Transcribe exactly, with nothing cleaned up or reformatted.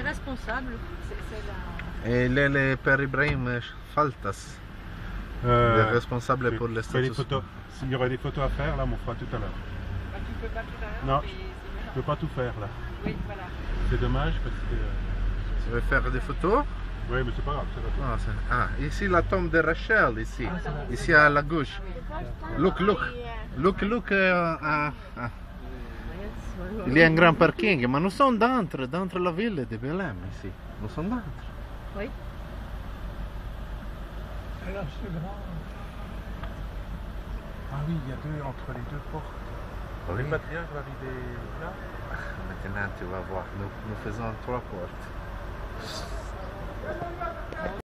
responsable? C'est la... Et le, le Père Ibrahim Faltas, Euh, le responsable pour les il y a des statuts. photos. S'il y aurait des photos à faire, là, on fera tout à l'heure. Ah, tu peux pas tout à l'heure? Non, mais je peux pas tout faire là. oui, voilà. C'est dommage parce que. Tu veux faire des photos? Oui, mais c'est pas grave, ça va tout. Ah, c'est- ah, ici la tombe de Rachel, ici. Ici à la gauche. Look, look. Look, look. euh, ah, ah. Il y a un grand parking, mais nous sommes dentro, dentro la ville de Belém, ici. Nous sommes dentro. Oui. Et là, c'est grand. Ah oui, il y a deux entre les deux portes. Oui. Le patriarche va arriver là. Maintenant, tu vas voir, nous, nous faisons trois portes.